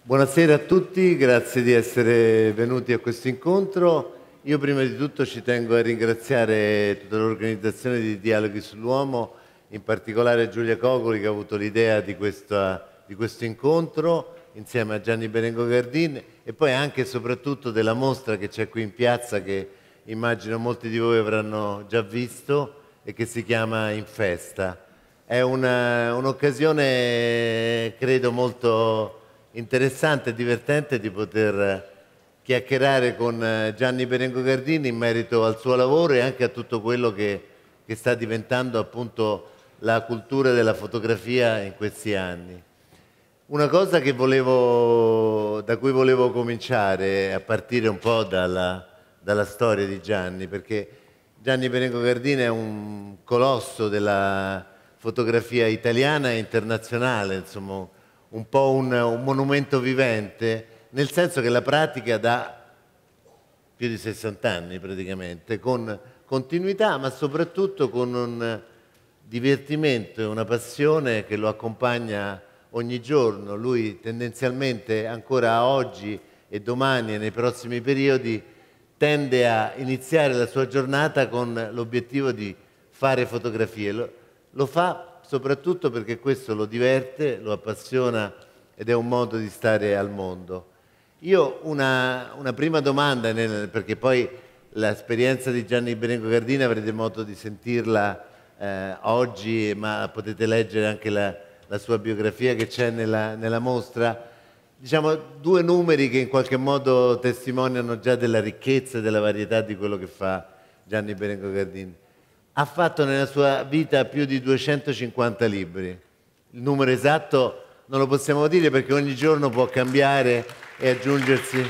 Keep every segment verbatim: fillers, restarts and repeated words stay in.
Buonasera a tutti, grazie di essere venuti a questo incontro. Io prima di tutto ci tengo a ringraziare tutta l'organizzazione di Dialoghi sull'Uomo, in particolare Giulia Cocoli che ha avuto l'idea di, di questo incontro insieme a Gianni Berengo Gardin e poi anche e soprattutto della mostra che c'è qui in piazza che immagino molti di voi avranno già visto e che si chiama In Festa. È un'occasione, credo, molto interessante e divertente di poter chiacchierare con Gianni Berengo Gardin in merito al suo lavoro e anche a tutto quello che, che sta diventando appunto la cultura della fotografia in questi anni. Una cosa che volevo, da cui volevo cominciare, a partire un po' dalla, dalla storia di Gianni, perché Gianni Berengo Gardin è un colosso della fotografia italiana e internazionale, insomma, un po' un, un monumento vivente, nel senso che la pratica da più di sessanta anni praticamente, con continuità, ma soprattutto con un divertimento e una passione che lo accompagna ogni giorno. Lui tendenzialmente ancora oggi e domani e nei prossimi periodi tende a iniziare la sua giornata con l'obiettivo di fare fotografie. Lo, lo fa soprattutto perché questo lo diverte, lo appassiona ed è un modo di stare al mondo. Io una, una prima domanda, nel, perché poi l'esperienza di Gianni Berengo Gardin avrete modo di sentirla eh, oggi, ma potete leggere anche la, la sua biografia che c'è nella, nella mostra. Diciamo due numeri che in qualche modo testimoniano già della ricchezza e della varietà di quello che fa Gianni Berengo Gardin. Ha fatto nella sua vita più di duecentocinquanta libri. Il numero esatto non lo possiamo dire perché ogni giorno può cambiare e aggiungersi.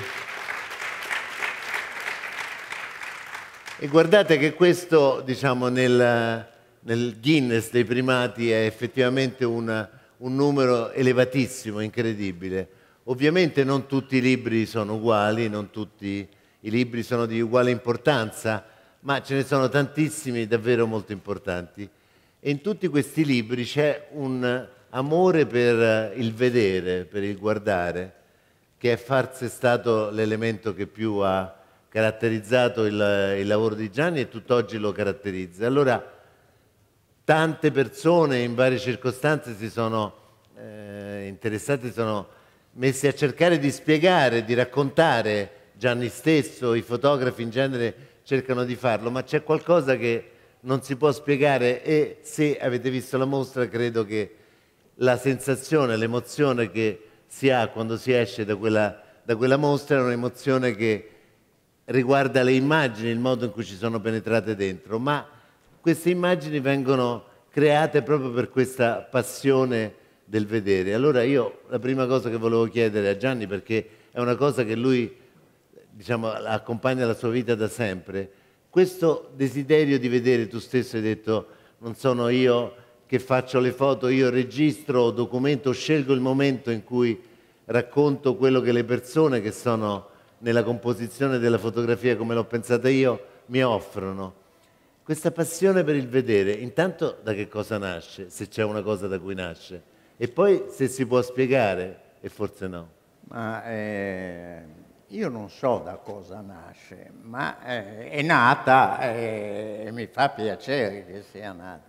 E guardate che questo, diciamo, nel, nel Guinness dei primati è effettivamente un, un numero elevatissimo, incredibile. Ovviamente non tutti i libri sono uguali, non tutti i libri sono di uguale importanza, ma ce ne sono tantissimi davvero molto importanti. E in tutti questi libri c'è un amore per il vedere, per il guardare, che è forse stato l'elemento che più ha caratterizzato il, il lavoro di Gianni e tutt'oggi lo caratterizza. Allora, tante persone in varie circostanze si sono eh, interessate, si sono messi a cercare di spiegare, di raccontare Gianni stesso, i fotografi in genere cercano di farlo, ma c'è qualcosa che non si può spiegare e se avete visto la mostra credo che la sensazione, l'emozione che si ha quando si esce da quella, da quella mostra è un'emozione che riguarda le immagini, il modo in cui ci sono penetrate dentro, ma queste immagini vengono create proprio per questa passione del vedere. Allora io la prima cosa che volevo chiedere a Gianni, perché è una cosa che lui diciamo, accompagna la sua vita da sempre, questo desiderio di vedere, tu stesso hai detto, non sono io che faccio le foto, io registro, documento, scelgo il momento in cui racconto quello che le persone che sono nella composizione della fotografia, come l'ho pensata io, mi offrono. Questa passione per il vedere, intanto da che cosa nasce, se c'è una cosa da cui nasce, e poi se si può spiegare, e forse no. Ma eh, io non so da cosa nasce, ma eh, è nata e eh, mi fa piacere che sia nata,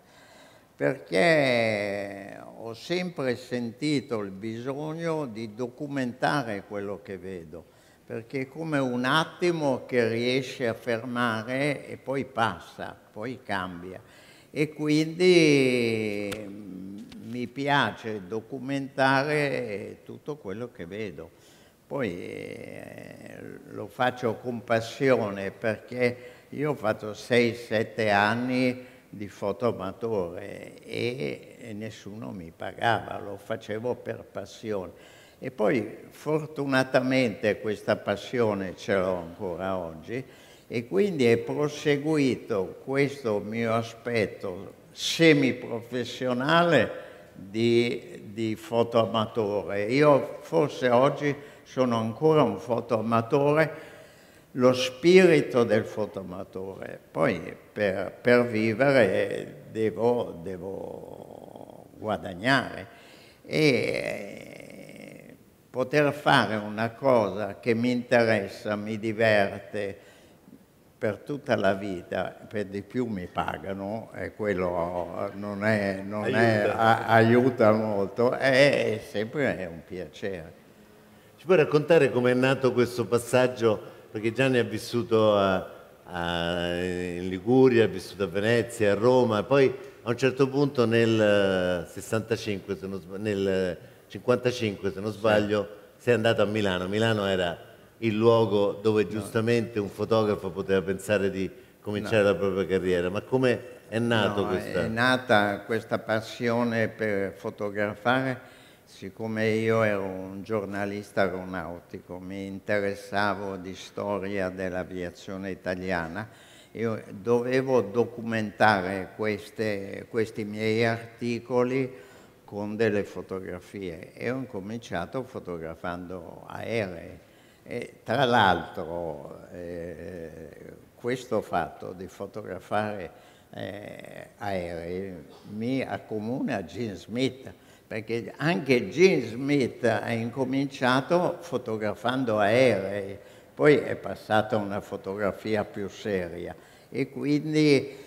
perché ho sempre sentito il bisogno di documentare quello che vedo, perché è come un attimo che riesce a fermare e poi passa, poi cambia. E quindi mi piace documentare tutto quello che vedo. Poi eh, lo faccio con passione perché io ho fatto sei sette anni di fotoamatore e, e nessuno mi pagava, lo facevo per passione. E poi fortunatamente questa passione ce l'ho ancora oggi e quindi è proseguito questo mio aspetto semiprofessionale di, di fotoamatore. Io forse oggi sono ancora un fotoamatore, lo spirito del fotoamatore. Poi per, per vivere devo, devo guadagnare. E poter fare una cosa che mi interessa, mi diverte per tutta la vita, per di più mi pagano e quello non è, non è, Aiuta. a, aiuta molto, è sempre un piacere. Ci puoi raccontare com'è nato questo passaggio? Perché Gianni ha vissuto a, a, in Liguria, ha vissuto a Venezia, a Roma, e poi a un certo punto nel sessantacinque, se non sbaglio, nel cinquantacinque, se non sbaglio, sei andato a Milano. Milano era il luogo dove giustamente un fotografo poteva pensare di cominciare No. la propria carriera. Ma come è nato No, questa? è nata questa passione per fotografare, siccome io ero un giornalista aeronautico, mi interessavo di storia dell'aviazione italiana, io dovevo documentare queste, questi miei articoli con delle fotografie e ho incominciato fotografando aerei. E tra l'altro eh, questo fatto di fotografare eh, aerei mi accomuna a Gene Smith, perché anche Gene Smith ha incominciato fotografando aerei, poi è passata a una fotografia più seria e quindi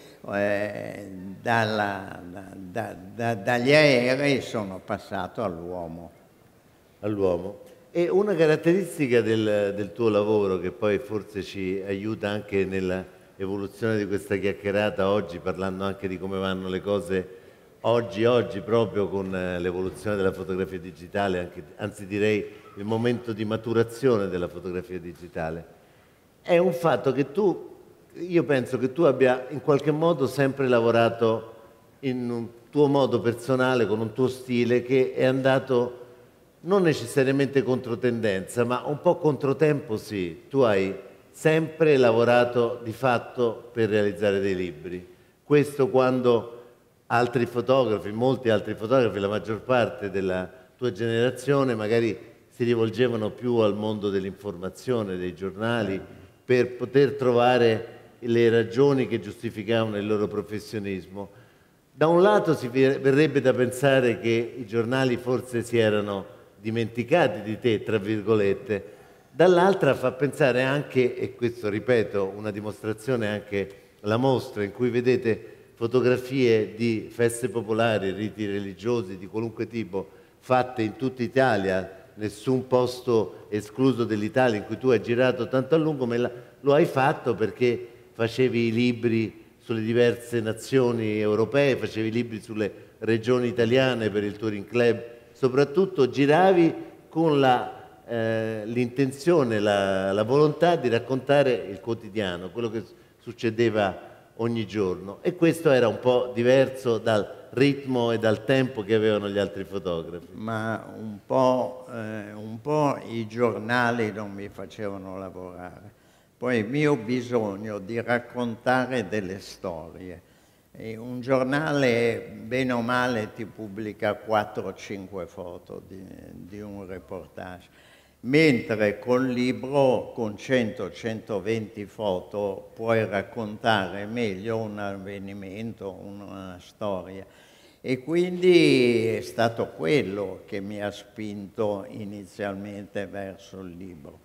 eh, dalla, da, da, dagli aerei sono passato all'uomo. All'uomo. E una caratteristica del, del tuo lavoro che poi forse ci aiuta anche nell'evoluzione di questa chiacchierata oggi, parlando anche di come vanno le cose oggi, oggi proprio con l'evoluzione della fotografia digitale, anche, anzi direi il momento di maturazione della fotografia digitale, è un fatto che tu, io penso che tu abbia in qualche modo sempre lavorato in un tuo modo personale, con un tuo stile che è andato non necessariamente controtendenza, ma un po' controtempo sì. Tu hai sempre lavorato di fatto per realizzare dei libri. Questo quando altri fotografi, molti altri fotografi, la maggior parte della tua generazione, magari si rivolgevano più al mondo dell'informazione, dei giornali, per poter trovare le ragioni che giustificavano il loro professionismo. Da un lato si verrebbe da pensare che i giornali forse si erano dimenticati di te, tra virgolette, dall'altra fa pensare anche, e questo ripeto, una dimostrazione anche la mostra in cui vedete fotografie di feste popolari, riti religiosi di qualunque tipo, fatte in tutta Italia, nessun posto escluso dell'Italia in cui tu hai girato tanto a lungo, ma lo hai fatto perché facevi i libri sulle diverse nazioni europee, facevi libri sulle regioni italiane per il Touring Club, soprattutto giravi con la, eh, l'intenzione, la, la volontà di raccontare il quotidiano, quello che succedeva ogni giorno, e questo era un po' diverso dal ritmo e dal tempo che avevano gli altri fotografi. Ma un po', eh, un po' i giornali non mi facevano lavorare. Poi il mio bisogno di raccontare delle storie. E un giornale, bene o male, ti pubblica quattro o cinque foto di, di un reportage, mentre col libro, con cento centoventi foto, puoi raccontare meglio un avvenimento, una storia. E quindi è stato quello che mi ha spinto inizialmente verso il libro.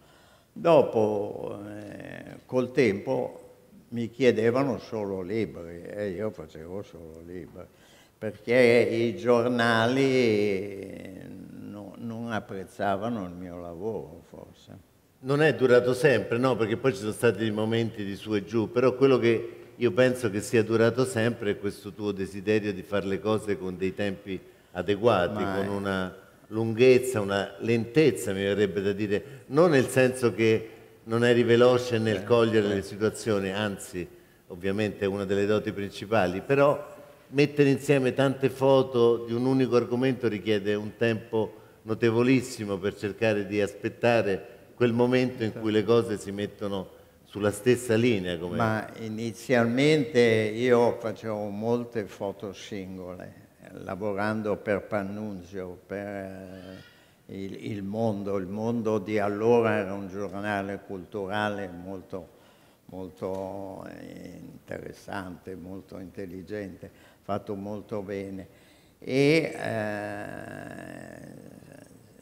Dopo, eh, col tempo, mi chiedevano solo libri e io facevo solo libri, perché i giornali no, non apprezzavano il mio lavoro, forse. Non è durato sempre, no, perché poi ci sono stati dei momenti di su e giù, però quello che io penso che sia durato sempre è questo tuo desiderio di fare le cose con dei tempi adeguati, Ma con una lunghezza, una lentezza, mi verrebbe da dire, non nel senso che non eri veloce nel certo, cogliere le certo. situazioni, anzi, ovviamente è una delle doti principali, però mettere insieme tante foto di un unico argomento richiede un tempo notevolissimo per cercare di aspettare quel momento in cui le cose si mettono sulla stessa linea. Come... Ma inizialmente io facevo molte foto singole, lavorando per Pannunzio, per eh, il, il Mondo. Il Mondo di allora era un giornale culturale molto, molto eh, interessante, molto intelligente, fatto molto bene. E eh,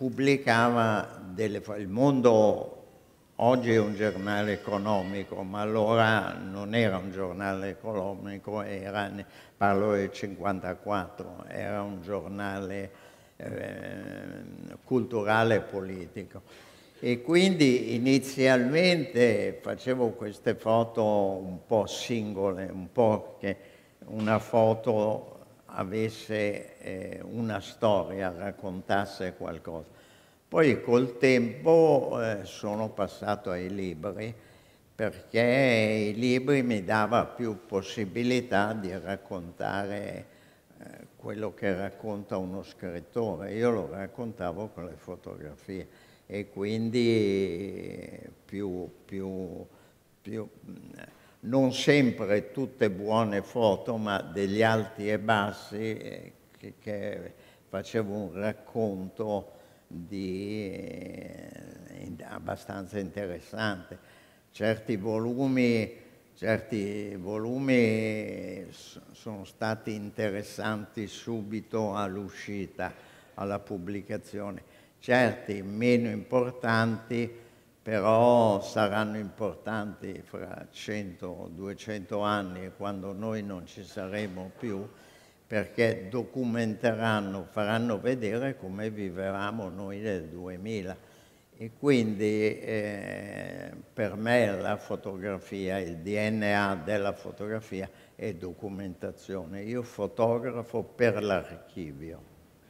pubblicava delle... Il Mondo oggi è un giornale economico, ma allora non era un giornale economico, era, parlo del cinquantaquattro, era un giornale eh, culturale e politico. E quindi inizialmente facevo queste foto un po' singole, un po' che una foto avesse eh, una storia, raccontasse qualcosa. Poi col tempo eh, sono passato ai libri, perché i libri mi davano più possibilità di raccontare eh, quello che racconta uno scrittore. Io lo raccontavo con le fotografie e quindi più, più, più non sempre tutte buone foto, ma degli alti e bassi eh, che, che facevo un racconto di, eh, abbastanza interessante. Certi volumi, certi volumi sono stati interessanti subito all'uscita, alla pubblicazione. Certi meno importanti, però saranno importanti fra cento duecento anni, quando noi non ci saremo più, perché documenteranno, faranno vedere come vivevamo noi nel duemila. E quindi eh, per me la fotografia, il D N A della fotografia è documentazione. Io fotografo per l'archivio.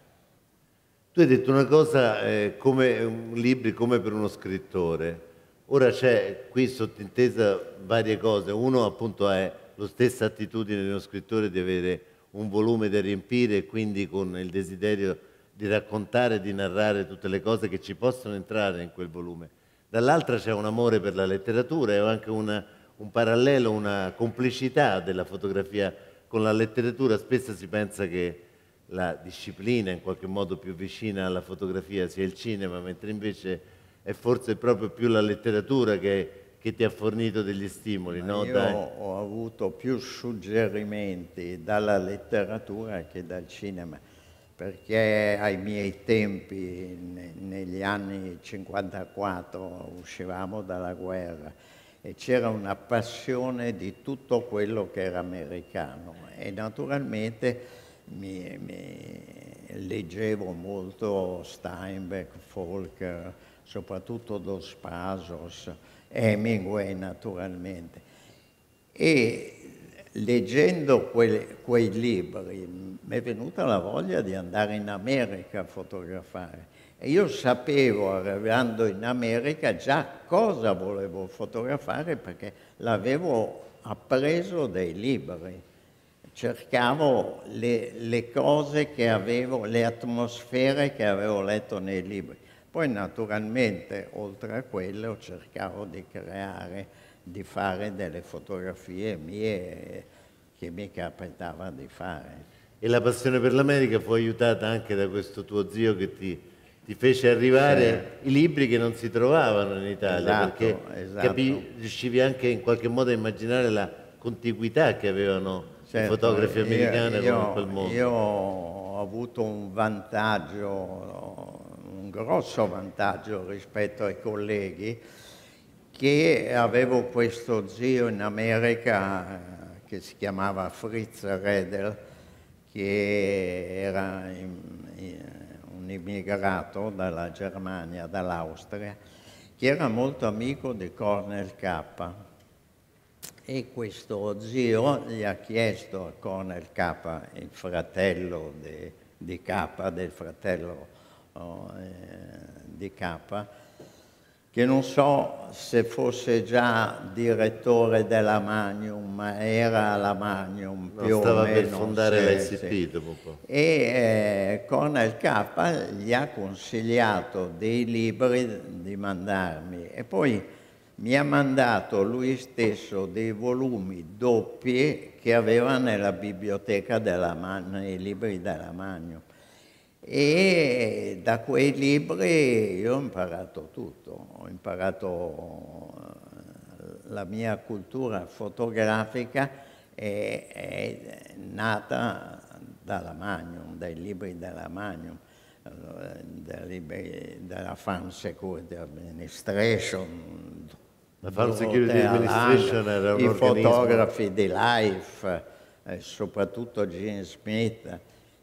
Tu hai detto una cosa eh, come un libro, come per uno scrittore. Ora c'è qui sottintesa varie cose. Uno appunto è la stessa attitudine di uno scrittore di avere un volume da riempire e quindi con il desiderio di raccontare, di narrare tutte le cose che ci possono entrare in quel volume. Dall'altra c'è un amore per la letteratura e anche una, un parallelo, una complicità della fotografia con la letteratura. Spesso si pensa che la disciplina in qualche modo più vicina alla fotografia sia il cinema, mentre invece è forse proprio più la letteratura che, che ti ha fornito degli stimoli, no? Io Dai. ho avuto più suggerimenti dalla letteratura che dal cinema, perché ai miei tempi, ne, negli anni cinquantaquattro, uscivamo dalla guerra e c'era una passione di tutto quello che era americano e naturalmente Mi, mi leggevo molto Steinbeck, Faulkner, soprattutto Dos Passos, Hemingway naturalmente. E leggendo quei, quei libri mi è venuta la voglia di andare in America a fotografare. E io sapevo, arrivando in America, già cosa volevo fotografare perché l'avevo appreso dai libri. Cercavo le, le cose che avevo, le atmosfere che avevo letto nei libri. Poi naturalmente, oltre a quello, cercavo di creare, di fare delle fotografie mie che mi capitava di fare. E la passione per l'America fu aiutata anche da questo tuo zio che ti, ti fece arrivare sì. I libri che non si trovavano in Italia, esatto, perché esatto. Capi, riuscivi anche in qualche modo a immaginare la contiguità che avevano certo, i fotografi americani io, con quel mondo. Io ho avuto un vantaggio, un grosso vantaggio rispetto ai colleghi, che avevo questo zio in America eh, che si chiamava Fritz Redel, che era in, in, un immigrato dalla Germania, dall'Austria, che era molto amico di Cornel K. E questo zio gli ha chiesto a Cornel K, il fratello di, di K, del fratello oh, eh, di K, che non so se fosse già direttore della Magnum, ma era la Magnum no, più stava o meno. per fondare sì, l'I C P sì. dopo un po'. E eh, Cornel K gli ha consigliato dei libri di mandarmi e poi mi ha mandato lui stesso dei volumi doppi che aveva nella biblioteca della Magnum, nei libri della Magnum. E da quei libri io ho imparato tutto, ho imparato la mia cultura fotografica è, è nata dalla Magnum, dai libri della Magnum. della Farm Security Administration. La Farm Security Administration era un i organismo... fotografi di Life, eh, soprattutto Gene Smith.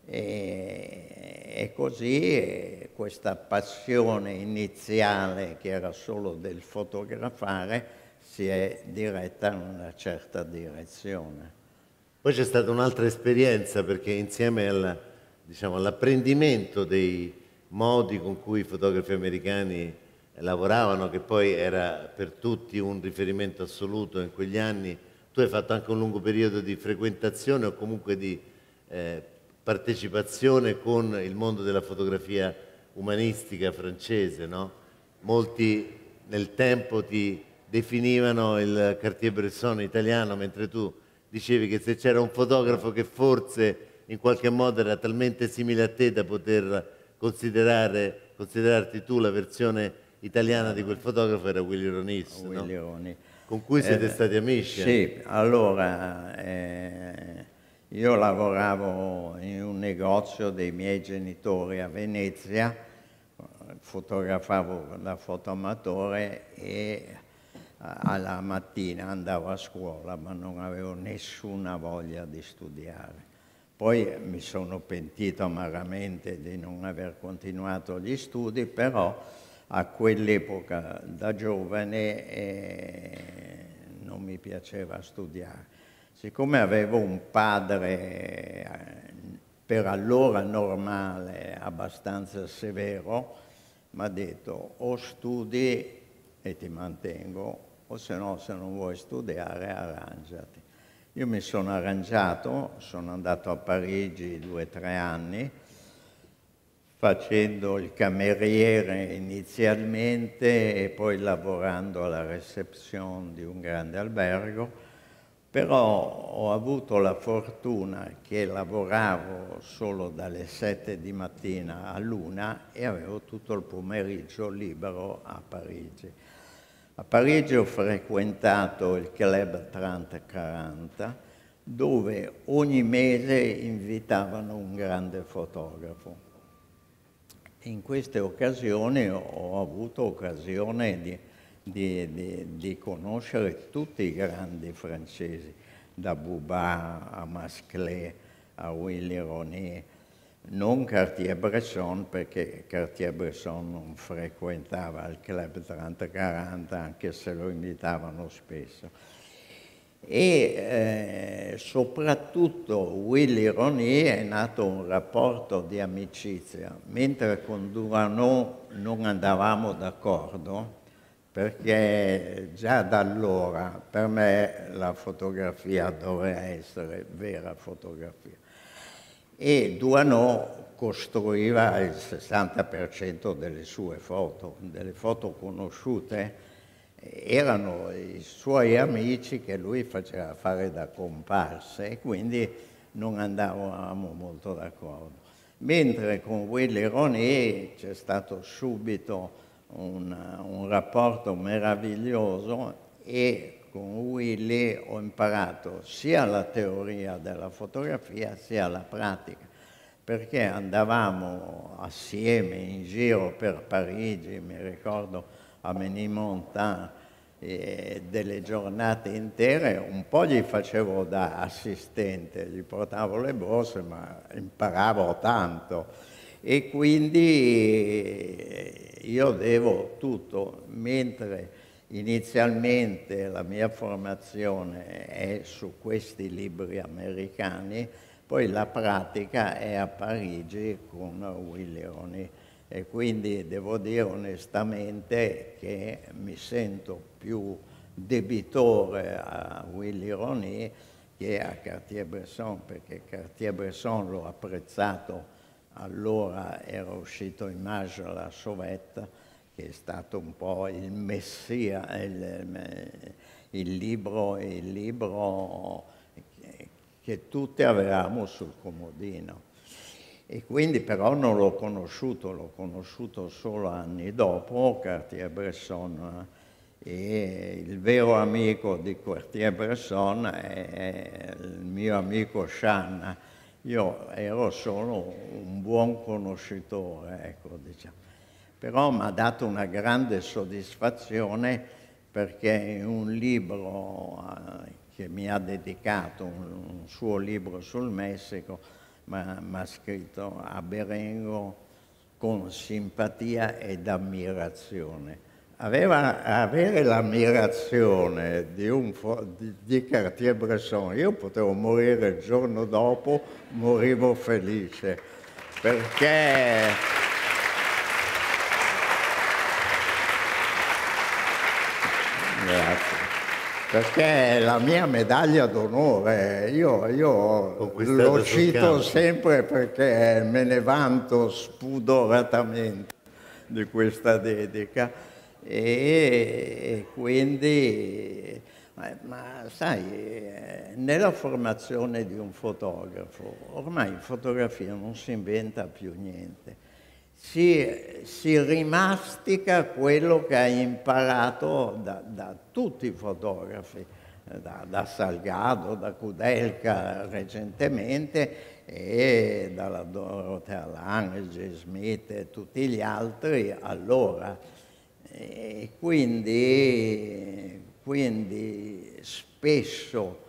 E, e così eh, questa passione iniziale, che era solo del fotografare, si è diretta in una certa direzione. Poi c'è stata un'altra esperienza, perché insieme al, diciamo, all'apprendimento dei modi con cui i fotografi americani lavoravano, che poi era per tutti un riferimento assoluto in quegli anni, tu hai fatto anche un lungo periodo di frequentazione o comunque di eh, partecipazione con il mondo della fotografia umanistica francese, no? Molti nel tempo ti definivano il Cartier-Bresson italiano, mentre tu dicevi che se c'era un fotografo che forse in qualche modo era talmente simile a te da poter considerare, considerarti tu la versione italiana di quel fotografo, era Willy Ronis, Willy no? Ronis. Con cui siete eh, stati amici. Sì, eh? allora eh, io lavoravo in un negozio dei miei genitori a Venezia, fotografavo da fotoamatore e alla mattina andavo a scuola, ma non avevo nessuna voglia di studiare. Poi mi sono pentito amaramente di non aver continuato gli studi, però a quell'epoca da giovane eh, non mi piaceva studiare. Siccome avevo un padre eh, per allora normale, abbastanza severo, mi ha detto o studi e ti mantengo, o se no, se non vuoi studiare, arrangiati. Io mi sono arrangiato, sono andato a Parigi due o tre anni, facendo il cameriere inizialmente e poi lavorando alla reception di un grande albergo, però ho avuto la fortuna che lavoravo solo dalle sette di mattina all'una e avevo tutto il pomeriggio libero a Parigi. A Parigi ho frequentato il Club trenta quaranta, dove ogni mese invitavano un grande fotografo. In queste occasioni ho avuto occasione di, di, di, di conoscere tutti i grandi francesi, da Bouba a Masclet a Willy Ronis, non Cartier-Bresson, perché Cartier-Bresson non frequentava il Club trenta quaranta, anche se lo invitavano spesso. E eh, soprattutto Willy Ronis è nato un rapporto di amicizia, mentre con Durano non andavamo d'accordo, perché già da allora per me la fotografia doveva essere vera fotografia. E Duano costruiva il sessanta per cento delle sue foto, delle foto conosciute, erano i suoi amici che lui faceva fare da comparse e quindi non andavamo molto d'accordo. Mentre con Willy Ronis c'è stato subito un, un rapporto meraviglioso e con Willy ho imparato sia la teoria della fotografia sia la pratica, perché andavamo assieme in giro per Parigi, mi ricordo a Ménilmontant, eh, delle giornate intere, un po' gli facevo da assistente, gli portavo le borse, ma imparavo tanto. E quindi io devo tutto, mentre inizialmente la mia formazione è su questi libri americani, poi la pratica è a Parigi con Willy Ronis. E quindi devo dire onestamente che mi sento più debitore a Willy Ronis che a Cartier-Bresson, perché Cartier-Bresson l'ho apprezzato, allora era uscito Image à la Sauvette, che è stato un po' il messia, il, il libro, il libro che, che tutti avevamo sul comodino. E quindi però non l'ho conosciuto, l'ho conosciuto solo anni dopo, Cartier-Bresson, e il vero amico di Cartier-Bresson è il mio amico Shan, Io ero solo un buon conoscitore, ecco, diciamo. Però mi ha dato una grande soddisfazione perché in un libro eh, che mi ha dedicato, un, un suo libro sul Messico, mi ha scritto a Berengo con simpatia ed ammirazione. Aveva, avere l'ammirazione di, un, di, di Cartier-Bresson, io potevo morire il giorno dopo, morivo felice, perché Grazie. Perché la mia medaglia d'onore, io, io lo cito sempre perché me ne vanto spudoratamente di questa dedica e, e quindi, ma, ma sai, nella formazione di un fotografo, ormai in fotografia non si inventa più niente. Si, si rimastica quello che ha imparato da, da tutti i fotografi, da, da Salgado, da Kudelka recentemente e dalla Dorothea Lange, J. Smith e tutti gli altri allora. E quindi, quindi spesso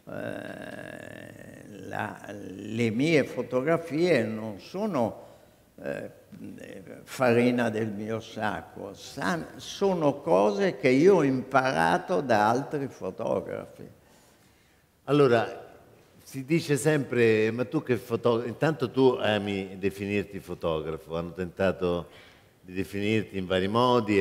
eh, la, le mie fotografie non sono Eh, farina del mio sacco, sono cose che io ho imparato da altri fotografi. Allora, si dice sempre, ma tu che fotografo, intanto tu ami definirti fotografo, hanno tentato di definirti in vari modi,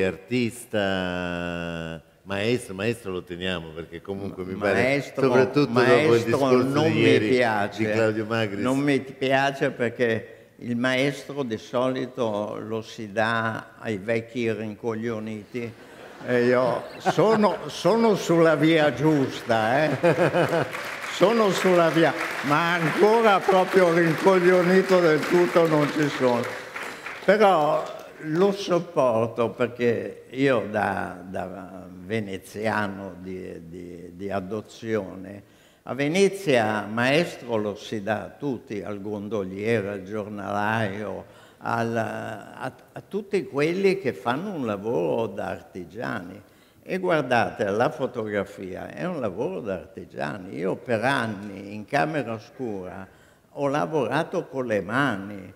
artista, maestro, maestro lo teniamo perché comunque mi maestro, pare, soprattutto maestro dopo il discorso non di ieri mi piace, di Claudio Magris. Non mi piace perché il maestro di solito lo si dà ai vecchi rincoglioniti e io sono, sono sulla via giusta, eh? Sono sulla via, ma ancora proprio rincoglionito del tutto non ci sono. Però lo sopporto perché io da, da veneziano di, di, di adozione, a Venezia maestro lo si dà a tutti, al gondoliere, al giornalaio, al, a, a tutti quelli che fanno un lavoro da artigiani. E guardate, la fotografia è un lavoro da artigiani. Io per anni in camera oscura ho lavorato con le mani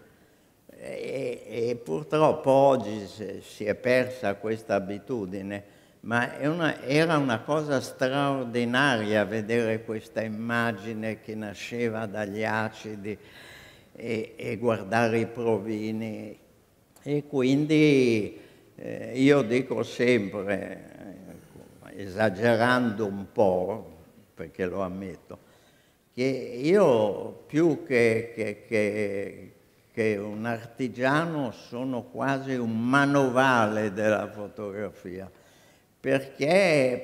e, e purtroppo oggi si è persa questa abitudine. Ma è una, era una cosa straordinaria vedere questa immagine che nasceva dagli acidi e, e guardare i provini. E quindi eh, io dico sempre, eh, esagerando un po', perché lo ammetto, che io più che, che, che, che un artigiano sono quasi un manovale della fotografia. Perché,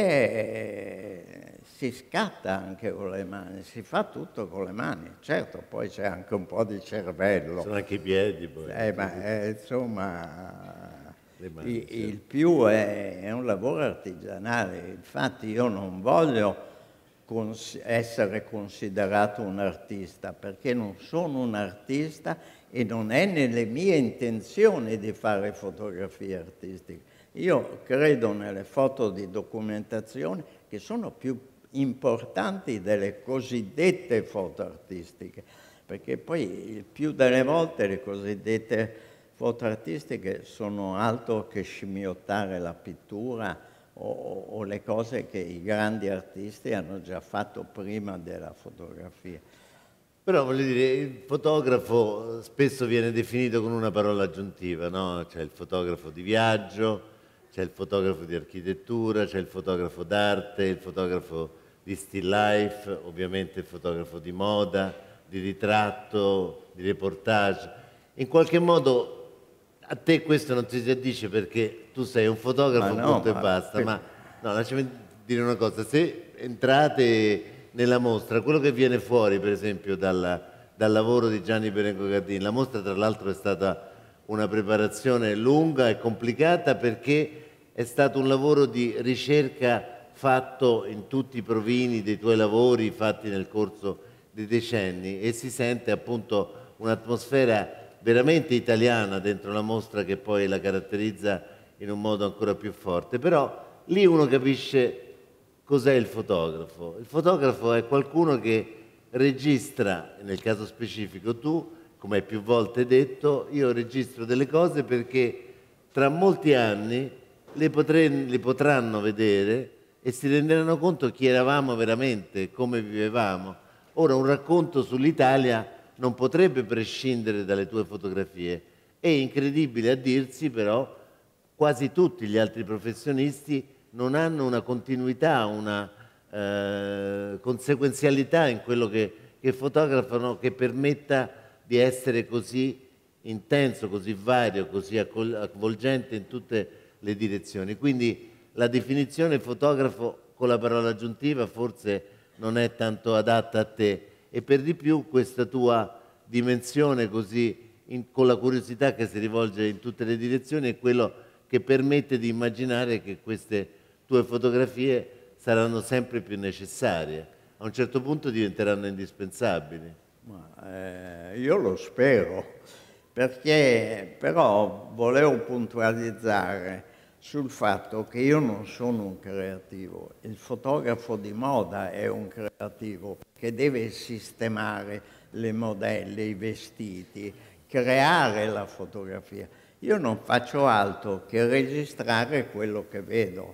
perché si scatta anche con le mani, si fa tutto con le mani. Certo, poi c'è anche un po' di cervello. Sono anche i piedi poi. Eh, ma eh, insomma, mani, il, certo. il più è, è un lavoro artigianale. Infatti io non voglio cons- essere considerato un artista, perché non sono un artista e non è nelle mie intenzioni di fare fotografie artistiche. Io credo nelle foto di documentazione che sono più importanti delle cosiddette foto artistiche, perché poi il più delle volte le cosiddette foto artistiche sono altro che scimmiottare la pittura o, o le cose che i grandi artisti hanno già fatto prima della fotografia. Però voglio dire, il fotografo spesso viene definito con una parola aggiuntiva, no? C'è il fotografo di viaggio, c'è il fotografo di architettura, c'è il fotografo d'arte, il fotografo di still life, ovviamente il fotografo di moda, di ritratto, di reportage. In qualche modo a te questo non ti si addice perché tu sei un fotografo, ma no, punto ma... e basta. Ma no, lasciami dire una cosa, se entrate nella mostra, quello che viene fuori per esempio dal, dal lavoro di Gianni Berengo Gardini, la mostra tra l'altro è stata una preparazione lunga e complicata perché è stato un lavoro di ricerca fatto in tutti i provini dei tuoi lavori fatti nel corso dei decenni e si sente appunto un'atmosfera veramente italiana dentro la mostra che poi la caratterizza in un modo ancora più forte. Però lì uno capisce cos'è il fotografo. Il fotografo è qualcuno che registra, nel caso specifico tu, come hai più volte detto, io registro delle cose perché tra molti anni le, potrei, le potranno vedere e si renderanno conto chi eravamo veramente, come vivevamo. Ora, un racconto sull'Italia non potrebbe prescindere dalle tue fotografie. È incredibile a dirsi, però, quasi tutti gli altri professionisti non hanno una continuità, una eh, conseguenzialità in quello che, che fotografano che permetta di essere così intenso, così vario, così avvolgente in tutte le direzioni. Quindi la definizione fotografo con la parola aggiuntiva forse non è tanto adatta a te e per di più questa tua dimensione così in, con la curiosità che si rivolge in tutte le direzioni è quello che permette di immaginare che queste tue fotografie saranno sempre più necessarie. A un certo punto diventeranno indispensabili. Ma, eh, io lo spero, perché però volevo puntualizzare sul fatto che io non sono un creativo. Il fotografo di moda è un creativo che deve sistemare le modelle, i vestiti, creare la fotografia. Io non faccio altro che registrare quello che vedo.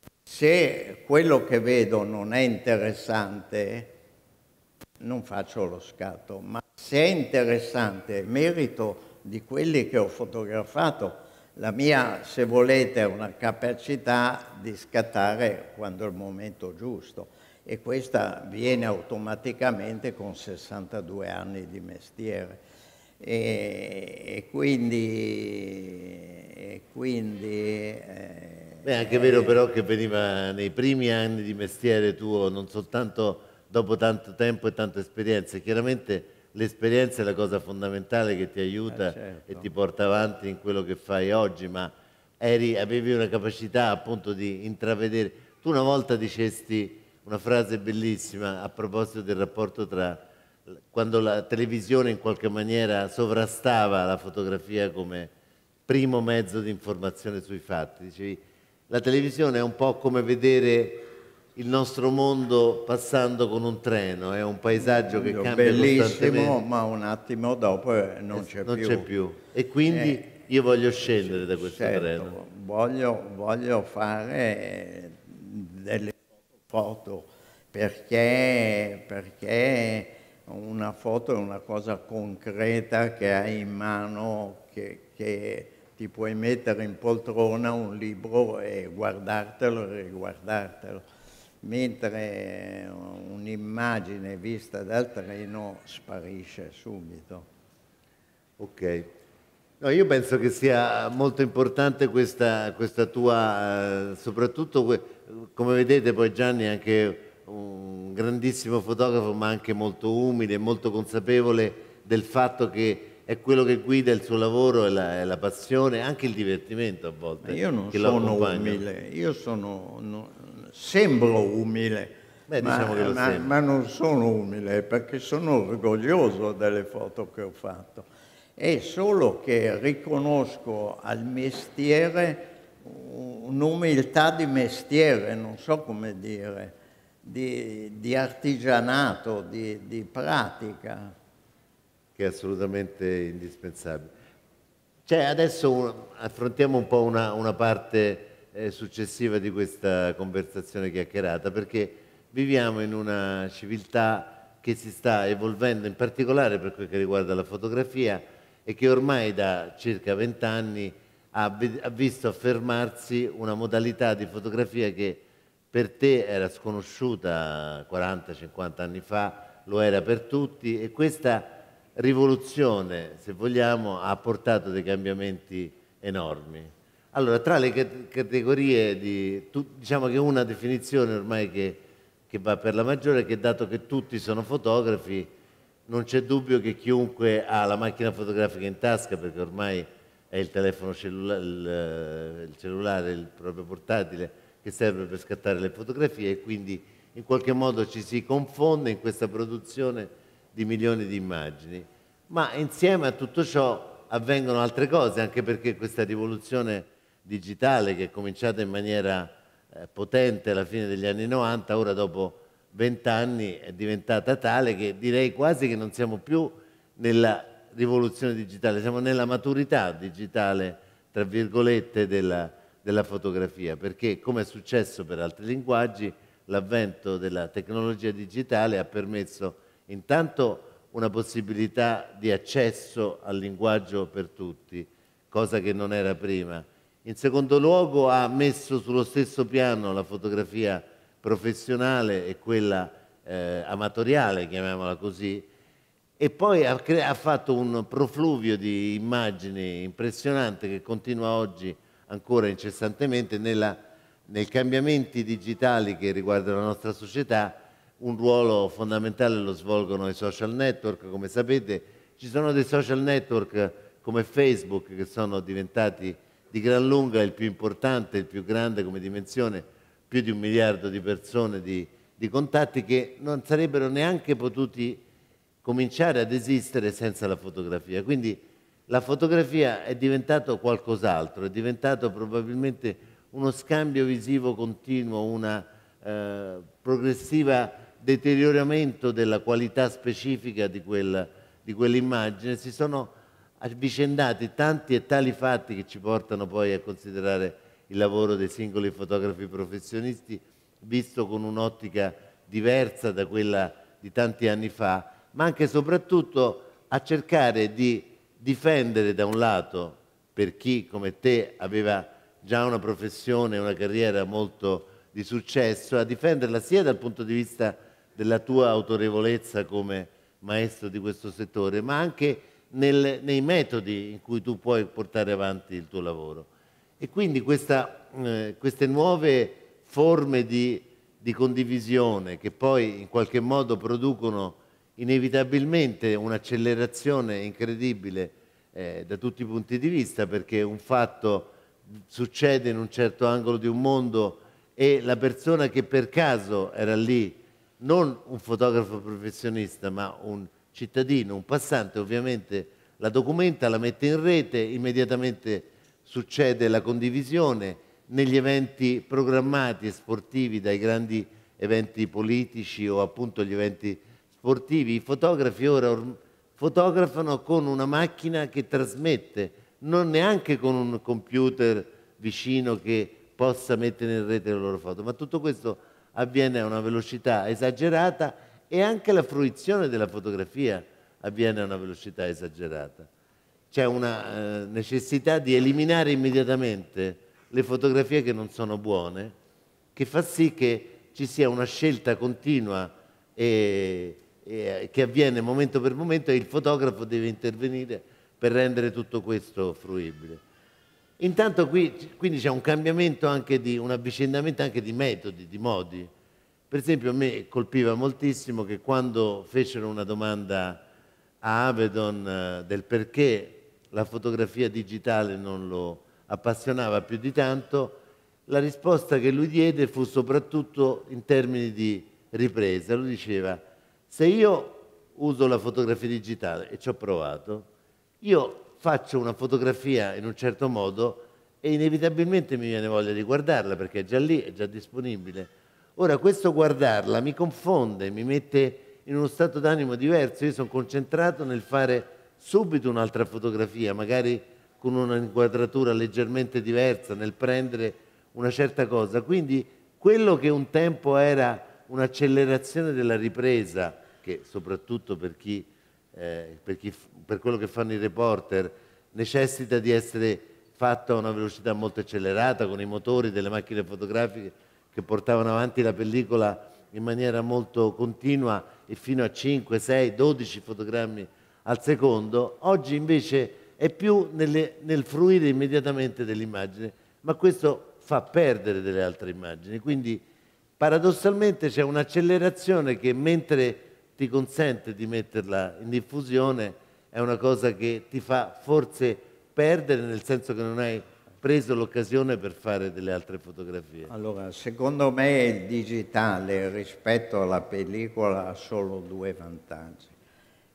Se quello che vedo non è interessante, non faccio lo scatto, ma se è interessante, merito di quelli che ho fotografato, la mia, se volete, è una capacità di scattare quando è il momento giusto e questa viene automaticamente con sessantadue anni di mestiere. E, e quindi, e quindi eh, Beh, è anche vero però che veniva nei primi anni di mestiere tuo, non soltanto dopo tanto tempo e tanta esperienza. Chiaramente l'esperienza è la cosa fondamentale che ti aiuta eh, certo. e ti porta avanti in quello che fai oggi, ma eri, avevi una capacità appunto di intravedere. Tu una volta dicesti una frase bellissima a proposito del rapporto tra quando la televisione in qualche maniera sovrastava la fotografia come primo mezzo di informazione sui fatti. Dicevi, la televisione è un po' come vedere il nostro mondo passando con un treno, è un paesaggio che cambia bellissimo, costantemente. ma un attimo dopo non c'è non più. c'è più. E quindi eh, io voglio scendere da questo certo, treno. Voglio, voglio fare delle foto perché, perché una foto è una cosa concreta che hai in mano, che, che ti puoi mettere in poltrona un libro e guardartelo e riguardartelo, mentre un'immagine vista dal treno sparisce subito. Ok. No, io penso che sia molto importante questa, questa tua, eh, soprattutto come vedete poi Gianni è anche un grandissimo fotografo ma anche molto umile, molto consapevole del fatto che è quello che guida il suo lavoro, è la, è la passione, anche il divertimento a volte. Ma io non che sono umile, io sono, no, sembro umile, Beh, ma, diciamo che lo ma, ma non sono umile perché sono orgoglioso delle foto che ho fatto. È solo che riconosco al mestiere un'umiltà di mestiere, non so come dire, di, di artigianato, di, di pratica. Che è assolutamente indispensabile. Cioè, adesso un, affrontiamo un po' una, una parte eh, successiva di questa conversazione chiacchierata, perché viviamo in una civiltà che si sta evolvendo, in particolare per quel che riguarda la fotografia, e che ormai da circa vent'anni ha, ha visto affermarsi una modalità di fotografia che per te era sconosciuta quaranta cinquanta anni fa, lo era per tutti, e questa rivoluzione, se vogliamo, ha portato dei cambiamenti enormi. Allora, tra le categorie di, tu, diciamo che una definizione ormai che, che va per la maggiore è che dato che tutti sono fotografi, non c'è dubbio che chiunque ha la macchina fotografica in tasca, perché ormai è il telefono cellulare, il, il cellulare, il proprio portatile, che serve per scattare le fotografie, e quindi in qualche modo ci si confonde in questa produzione di milioni di immagini. Ma insieme a tutto ciò avvengono altre cose, anche perché questa rivoluzione digitale che è cominciata in maniera eh, potente alla fine degli anni novanta, ora dopo vent'anni è diventata tale che direi quasi che non siamo più nella rivoluzione digitale, siamo nella maturità digitale, tra virgolette, della, della fotografia, perché come è successo per altri linguaggi, l'avvento della tecnologia digitale ha permesso intanto una possibilità di accesso al linguaggio per tutti, cosa che non era prima. In secondo luogo ha messo sullo stesso piano la fotografia professionale e quella eh, amatoriale, chiamiamola così, e poi ha, ha fatto un profluvio di immagini impressionante che continua oggi ancora incessantemente nella, nei cambiamenti digitali che riguardano la nostra società. Un ruolo fondamentale lo svolgono i social network, come sapete. Ci sono dei social network come Facebook che sono diventati di gran lunga il più importante, il più grande come dimensione, più di un miliardo di persone, di, di contatti che non sarebbero neanche potuti cominciare ad esistere senza la fotografia. Quindi la fotografia è diventato qualcos'altro, è diventato probabilmente uno scambio visivo continuo, una eh, progressiva deterioramento della qualità specifica di, quel, di quell'immagine. Si sono avvicendati tanti e tali fatti che ci portano poi a considerare il lavoro dei singoli fotografi professionisti visto con un'ottica diversa da quella di tanti anni fa, ma anche e soprattutto a cercare di difendere da un lato, per chi come te aveva già una professione, una carriera molto di successo, a difenderla sia dal punto di vista della tua autorevolezza come maestro di questo settore, ma anche nel, nei metodi in cui tu puoi portare avanti il tuo lavoro. E quindi questa, eh, queste nuove forme di, di condivisione che poi in qualche modo producono inevitabilmente un'accelerazione incredibile eh, da tutti i punti di vista, perché un fatto succede in un certo angolo di un mondo e la persona che per caso era lì, non un fotografo professionista, ma un cittadino, un passante, ovviamente la documenta, la mette in rete, immediatamente succede la condivisione negli eventi programmati e sportivi, dai grandi eventi politici o appunto gli eventi sportivi. I fotografi ora fotografano con una macchina che trasmette, non neanche con un computer vicino che possa mettere in rete le loro foto, ma tutto questo avviene a una velocità esagerata e anche la fruizione della fotografia avviene a una velocità esagerata. C'è una eh, necessità di eliminare immediatamente le fotografie che non sono buone, che fa sì che ci sia una scelta continua e, e, che avviene momento per momento e il fotografo deve intervenire per rendere tutto questo fruibile. Intanto qui quindi c'è un cambiamento anche di un avvicendamento anche di metodi, di modi. Per esempio a me colpiva moltissimo che quando fecero una domanda a Avedon eh, del perché la fotografia digitale non lo appassionava più di tanto, la risposta che lui diede fu soprattutto in termini di ripresa. Lui diceva: se io uso la fotografia digitale e ci ho provato, io faccio una fotografia in un certo modo e inevitabilmente mi viene voglia di guardarla perché è già lì, è già disponibile. Ora questo guardarla mi confonde, mi mette in uno stato d'animo diverso. Io sono concentrato nel fare subito un'altra fotografia, magari con un'inquadratura leggermente diversa, nel prendere una certa cosa. Quindi quello che un tempo era un'accelerazione della ripresa, che soprattutto per chi Eh, per, chi, per quello che fanno i reporter necessita di essere fatto a una velocità molto accelerata con i motori delle macchine fotografiche che portavano avanti la pellicola in maniera molto continua e fino a cinque, sei, dodici fotogrammi al secondo. Oggi invece è più nelle, nel fruire immediatamente dell'immagine, ma questo fa perdere delle altre immagini. Quindi paradossalmente c'è un'accelerazione che mentre ti consente di metterla in diffusione, è una cosa che ti fa forse perdere, nel senso che non hai preso l'occasione per fare delle altre fotografie. Allora, secondo me il digitale rispetto alla pellicola ha solo due vantaggi.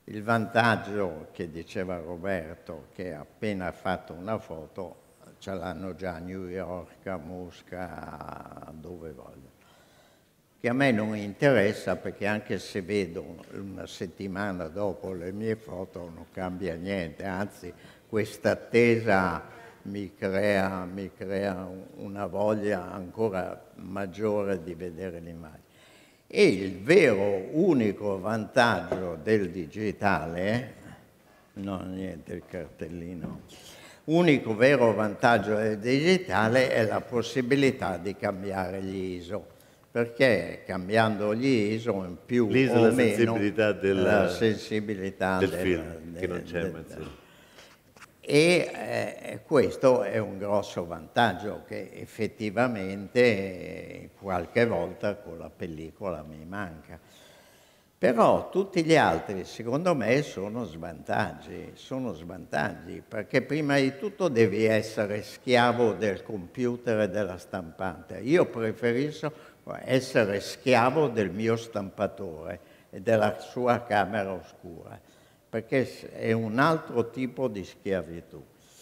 Il vantaggio che diceva Roberto, che appena fatto una foto ce l'hanno già a New York, a Mosca, dove vogliono. Che a me non interessa, perché anche se vedo una settimana dopo le mie foto non cambia niente, anzi questa attesa mi crea, mi crea una voglia ancora maggiore di vedere l'immagine. E il vero unico vantaggio del digitale, no niente il cartellino, unico vero vantaggio del digitale è la possibilità di cambiare gli I S O, perché cambiando gli I S O in più L'I S O o la meno sensibilità del, la sensibilità del del, film, del, che non c'è del, Mazzini. E eh, questo è un grosso vantaggio che effettivamente eh, qualche volta con la pellicola mi manca. Però tutti gli altri, secondo me, sono svantaggi, sono svantaggi, perché prima di tutto devi essere schiavo del computer e della stampante. Io preferisco essere schiavo del mio stampatore e della sua camera oscura, perché è un altro tipo di schiavitù.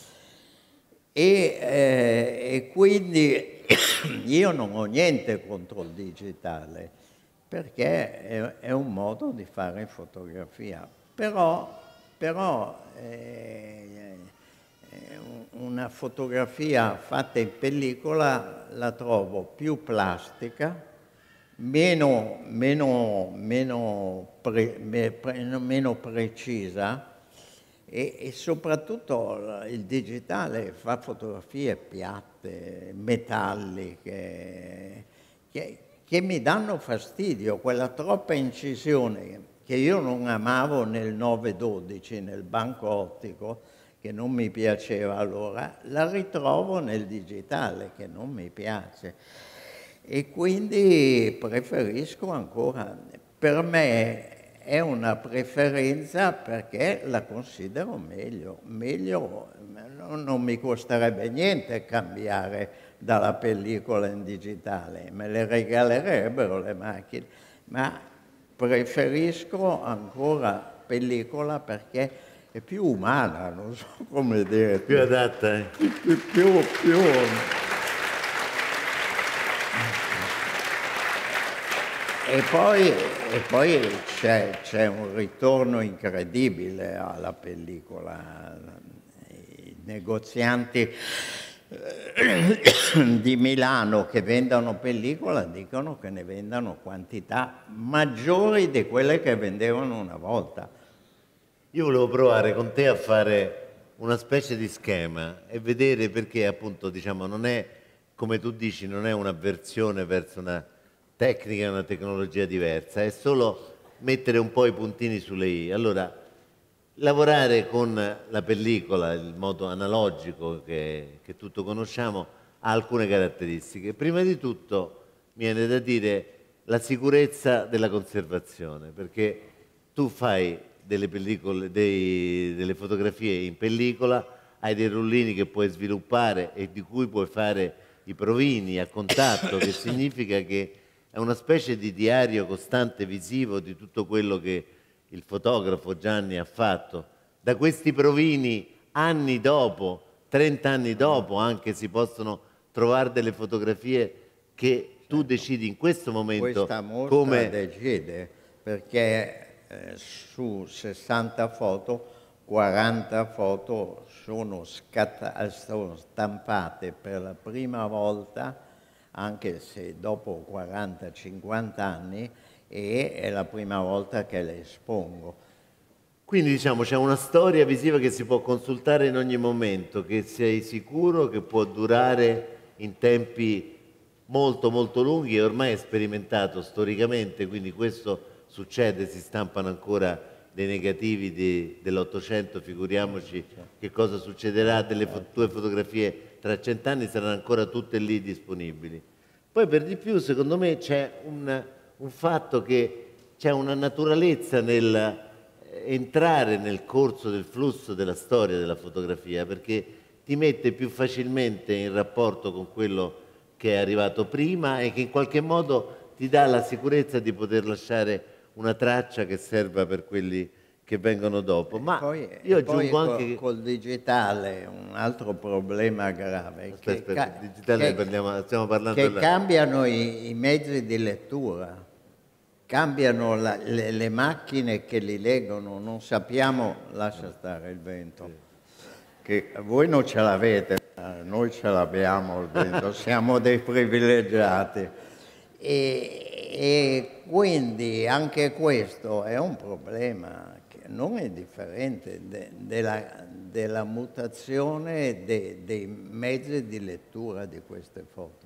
E, eh, e quindi io non ho niente contro il digitale, perché è, è un modo di fare fotografia, però, però eh, una fotografia fatta in pellicola la trovo più plastica, meno, meno, meno, pre, meno precisa e, e soprattutto il digitale fa fotografie piatte, metalliche, che, che mi danno fastidio, quella troppa incisione che io non amavo nel nove dodici, nel banco ottico, che non mi piaceva allora, la ritrovo nel digitale, che non mi piace. E quindi preferisco ancora, per me è una preferenza perché la considero meglio, meglio non mi costerebbe niente cambiare dalla pellicola in digitale, me le regalerebbero le macchine, ma preferisco ancora pellicola perché è più umana, non so come dire. Più adatta, eh? Più, più, più... E poi, e poi c'è, c'è un ritorno incredibile alla pellicola. I negozianti di Milano che vendono pellicola dicono che ne vendano quantità maggiori di quelle che vendevano una volta. Io volevo provare con te a fare una specie di schema e vedere perché appunto diciamo non è, come tu dici, non è un'avversione verso una tecnica, una tecnologia diversa, è solo mettere un po' i puntini sulle i. Allora, lavorare con la pellicola, il modo analogico che, che tutti conosciamo, ha alcune caratteristiche. Prima di tutto mi viene da dire la sicurezza della conservazione, perché tu fai delle pellicole, dei, delle fotografie in pellicola, hai dei rullini che puoi sviluppare e di cui puoi fare i provini a contatto, che significa che è una specie di diario costante visivo di tutto quello che il fotografo Gianni ha fatto. Da questi provini, anni dopo, trenta anni dopo, anche si possono trovare delle fotografie che tu certo. decidi in questo momento Questa mostra come... decide, perché eh, su sessanta foto, quaranta foto sono, scatta- sono stampate per la prima volta, anche se dopo quaranta cinquanta anni, e è la prima volta che le espongo. Quindi diciamo c'è una storia visiva che si può consultare in ogni momento, che sei sicuro che può durare in tempi molto molto lunghi e ormai è sperimentato storicamente, quindi questo succede, si stampano ancora dei negativi di, dell'Ottocento, figuriamoci che cosa succederà delle fo- tue fotografie tra cent'anni, saranno ancora tutte lì disponibili. Poi per di più secondo me c'è un, un fatto che c'è una naturalezza nel entrare nel corso del flusso della storia della fotografia, perché ti mette più facilmente in rapporto con quello che è arrivato prima e che in qualche modo ti dà la sicurezza di poter lasciare una traccia che serva per quelli che che vengono dopo. Ma poi, io poi aggiungo col, anche che... col digitale un altro problema grave, Aspetta, che, aspetta, ca- il digitale che- parliamo, stiamo parlando che della... cambiano i, i mezzi di lettura, cambiano la- le, le macchine che li leggono, non sappiamo, lascia stare il vento, che voi non ce l'avete, eh, noi ce l'abbiamo il vento, siamo dei privilegiati. E, e quindi anche questo è un problema che non è differente de- della, della mutazione de- dei mezzi di lettura di queste foto.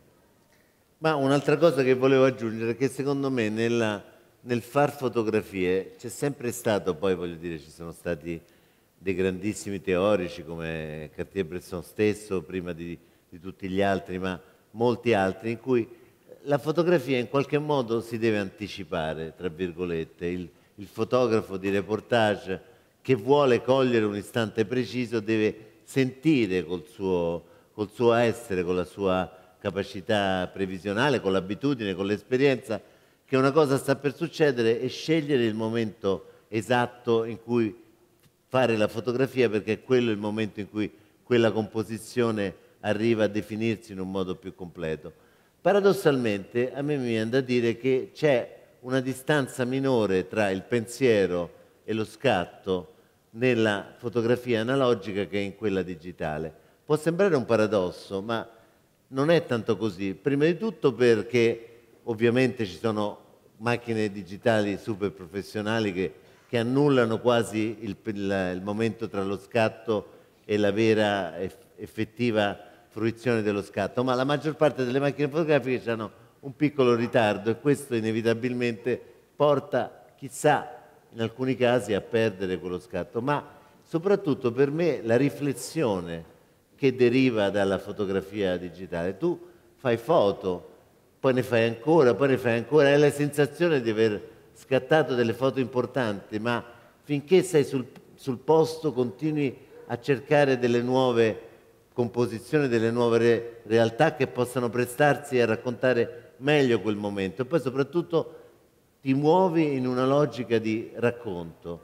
Ma un'altra cosa che volevo aggiungere è che secondo me nella- nel far fotografie c'è sempre stato, poi voglio dire, ci sono stati dei grandissimi teorici come Cartier-Bresson stesso, prima di, di tutti gli altri, ma molti altri, in cui la fotografia in qualche modo si deve anticipare, tra virgolette. Il, il fotografo di reportage che vuole cogliere un istante preciso deve sentire col suo, col suo essere, con la sua capacità previsionale, con l'abitudine, con l'esperienza, che una cosa sta per succedere e scegliere il momento esatto in cui fare la fotografia, perché è quello il momento in cui quella composizione arriva a definirsi in un modo più completo. Paradossalmente a me mi viene da dire che c'è una distanza minore tra il pensiero e lo scatto nella fotografia analogica che in quella digitale. Può sembrare un paradosso, ma non è tanto così. Prima di tutto perché ovviamente ci sono macchine digitali super professionali che, che annullano quasi il, il, il momento tra lo scatto e la vera eff, effettiva fruizione dello scatto, ma la maggior parte delle macchine fotografiche hanno un piccolo ritardo e questo inevitabilmente porta, chissà, in alcuni casi a perdere quello scatto, ma soprattutto per me la riflessione che deriva dalla fotografia digitale. Tu fai foto, poi ne fai ancora, poi ne fai ancora, hai la sensazione di aver scattato delle foto importanti, ma finché sei sul, sul posto continui a cercare delle nuove composizioni, delle nuove re realtà che possano prestarsi a raccontare meglio quel momento. E poi soprattutto ti muovi in una logica di racconto.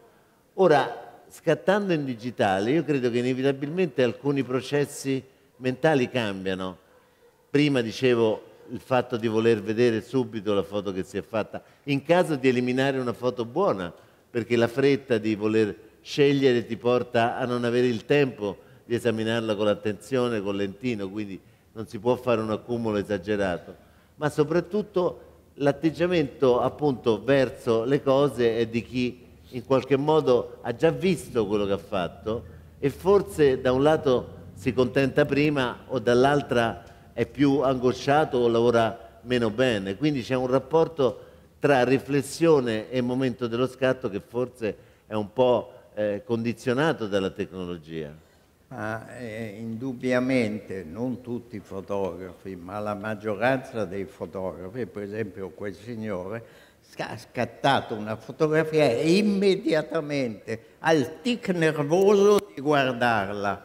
Ora, scattando in digitale, io credo che inevitabilmente alcuni processi mentali cambiano. Prima dicevo il fatto di voler vedere subito la foto che si è fatta, in caso di eliminare una foto buona, perché la fretta di voler scegliere ti porta a non avere il tempo di esaminarla con attenzione, con lentino, quindi non si può fare un accumulo esagerato. Ma soprattutto l'atteggiamento appunto verso le cose è di chi in qualche modo ha già visto quello che ha fatto e forse da un lato si contenta prima o dall'altra è più angosciato o lavora meno bene. Quindi c'è un rapporto tra riflessione e momento dello scatto che forse è un po' eh, condizionato dalla tecnologia. Ma eh, indubbiamente non tutti i fotografi, ma la maggioranza dei fotografi, per esempio quel signore, ha scattato una fotografia e immediatamente ha il tic nervoso di guardarla.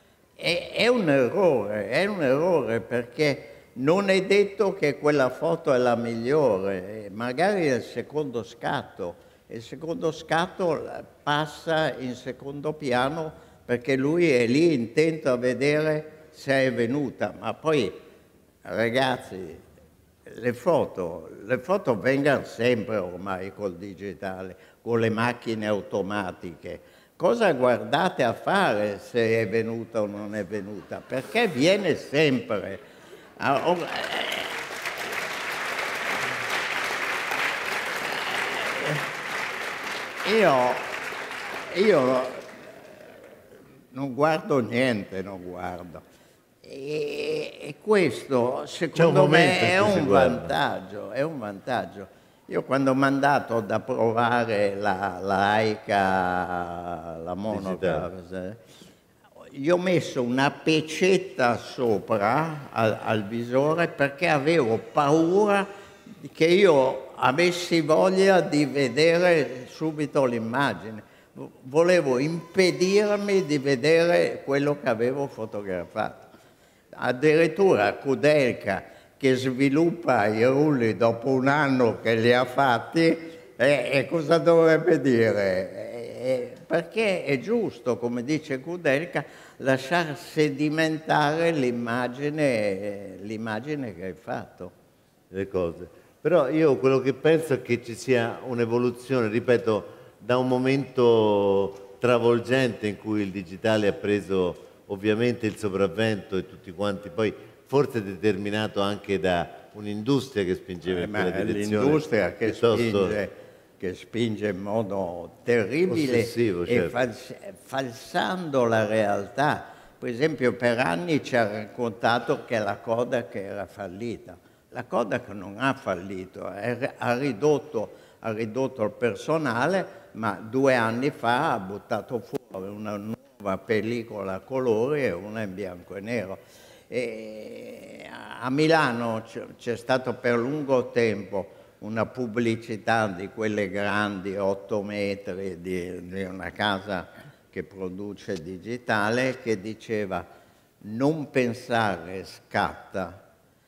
È, è un errore, è un errore perché non è detto che quella foto è la migliore, magari è il secondo scatto. Il secondo scatto passa in secondo piano perché lui è lì intento a vedere se è venuta. Ma poi, ragazzi, le foto, le foto vengono sempre ormai col digitale, con le macchine automatiche. Cosa guardate a fare se è venuta o non è venuta? Perché viene sempre. Io, io non guardo niente, non guardo. E, e questo secondo me è un vantaggio, è un vantaggio. Io quando ho mandato da provare la, la Leica, la monoca, gli ho messo una pecetta sopra al, al visore perché avevo paura che io avessi voglia di vedere subito l'immagine. Volevo impedirmi di vedere quello che avevo fotografato. Addirittura Kudelka, che sviluppa i rulli dopo un anno che li ha fatti, e, e cosa dovrebbe dire? eh, perché è giusto, come dice Kudelka, lasciar sedimentare l'immagine, l'immagine che hai fatto. Le cose. Però io quello che penso è che ci sia un'evoluzione, ripeto, da un momento travolgente in cui il digitale ha preso ovviamente il sopravvento e tutti quanti, poi forse determinato anche da un'industria che spingeva Eh, in quella ma direzione. l'industria che piuttosto spinge, che spinge in modo terribile ossessivo, e certo. fals- falsando la realtà. Per esempio, per anni ci ha raccontato che la Kodak era fallita. La Kodak non ha fallito, è- ha ridotto, ha ridotto il personale, ma due anni fa ha buttato fuori una nuova pellicola a colori e una in bianco e nero. E a Milano c'è stato per lungo tempo una pubblicità di quelle grandi, otto metri, di, di una casa che produce digitale, che diceva: non pensare, scatta.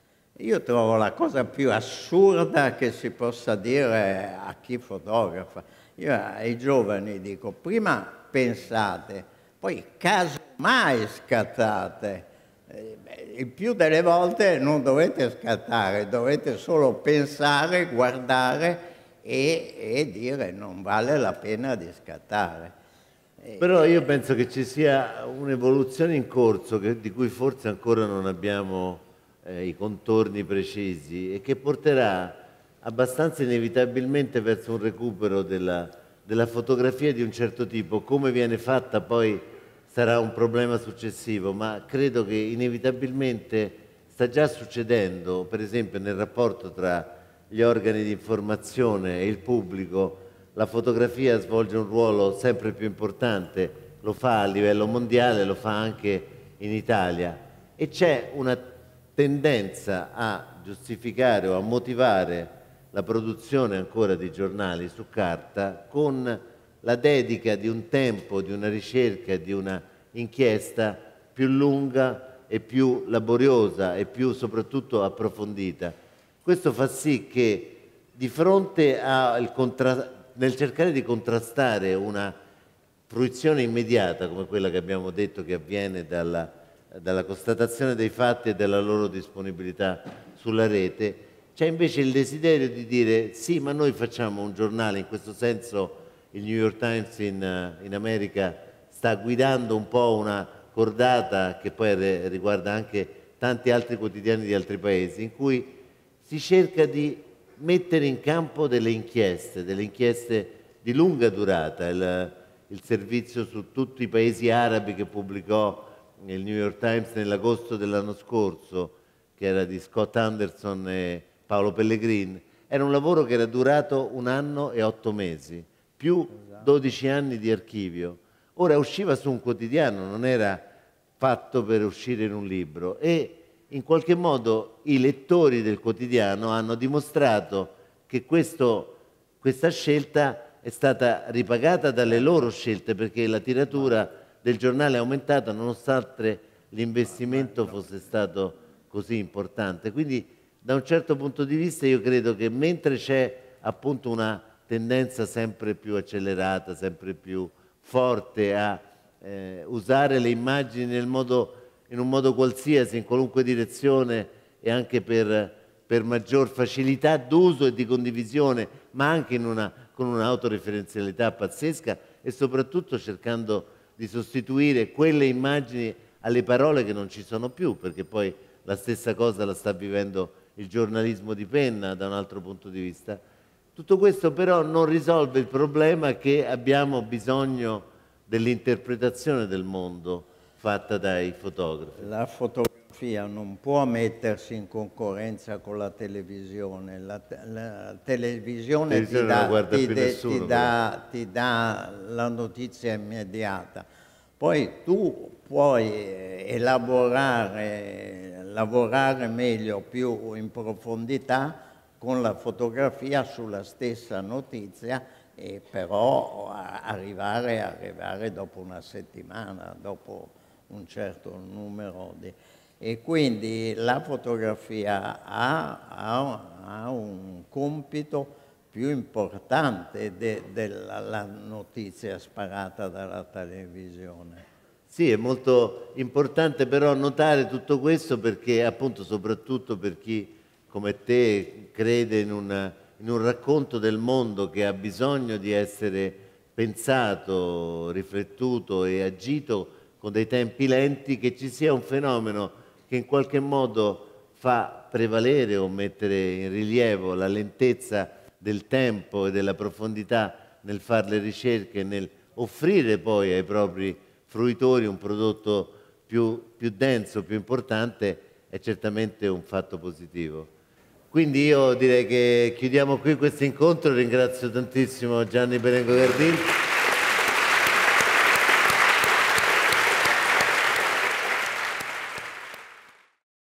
Io trovo la cosa più assurda che si possa dire a chi fotografa. Io ai giovani dico: prima pensate, poi casomai scattate. Eh, beh, il più delle volte non dovete scattare, dovete solo pensare, guardare e, e dire non vale la pena di scattare. Però io penso che ci sia un'evoluzione in corso che- di cui forse ancora non abbiamo eh, i contorni precisi e che porterà abbastanza inevitabilmente verso un recupero della, della fotografia di un certo tipo. Come viene fatta poi sarà un problema successivo, ma credo che inevitabilmente sta già succedendo, per esempio nel rapporto tra gli organi di informazione e il pubblico. La fotografia svolge un ruolo sempre più importante, lo fa a livello mondiale, lo fa anche in Italia e c'è una tendenza a giustificare o a motivare la produzione ancora di giornali su carta con la dedica di un tempo, di una ricerca, di una inchiesta più lunga e più laboriosa e più soprattutto approfondita. Questo fa sì che di fronte al contra- nel cercare di contrastare una fruizione immediata come quella che abbiamo detto che avviene dalla, dalla constatazione dei fatti e dalla loro disponibilità sulla rete, c'è invece il desiderio di dire sì, ma noi facciamo un giornale, in questo senso il New York Times in, eh, in America sta guidando un po' una cordata che poi re- riguarda anche tanti altri quotidiani di altri paesi, in cui si cerca di mettere in campo delle inchieste, delle inchieste di lunga durata. Il, il servizio su tutti i paesi arabi che pubblicò il New York Times nell'agosto dell'anno scorso, che era di Scott Anderson e Paolo Pellegrin, era un lavoro che era durato un anno e otto mesi, più dodici anni di archivio. Ora usciva su un quotidiano, non era fatto per uscire in un libro e in qualche modo i lettori del quotidiano hanno dimostrato che questo, questa scelta è stata ripagata dalle loro scelte perché la tiratura del giornale è aumentata nonostante l'investimento fosse stato così importante. Quindi da un certo punto di vista io credo che mentre c'è appunto una tendenza sempre più accelerata, sempre più forte a eh, usare le immagini nel modo, in un modo qualsiasi, in qualunque direzione e anche per, per maggior facilità d'uso e di condivisione, ma anche in una, con un'autoreferenzialità pazzesca e soprattutto cercando di sostituire quelle immagini alle parole che non ci sono più, perché poi la stessa cosa la sta vivendo il giornalismo di penna da un altro punto di vista. Tutto questo però non risolve il problema che abbiamo bisogno dell'interpretazione del mondo fatta dai fotografi. La fotografia non può mettersi in concorrenza con la televisione. La, te- la televisione, La ti, televisione non la dà, guarda ti, più de- nessuno, ti dà, ti dà la notizia immediata. Poi tu puoi eh, elaborare, lavorare meglio, più in profondità con la fotografia sulla stessa notizia e però a- arrivare, arrivare dopo una settimana, dopo un certo numero di... E quindi la fotografia ha, ha- ha un compito più più importante de, della la notizia sparata dalla televisione. Sì, è molto importante però notare tutto questo perché appunto soprattutto per chi come te crede in, una, in un racconto del mondo che ha bisogno di essere pensato, riflettuto e agito con dei tempi lenti, che ci sia un fenomeno che in qualche modo fa prevalere o mettere in rilievo la lentezza del tempo e della profondità nel fare le ricerche, nel offrire poi ai propri fruitori un prodotto più, più denso, più importante, è certamente un fatto positivo. Quindi io direi che chiudiamo qui questo incontro, ringrazio tantissimo Gianni Berengo Gardin.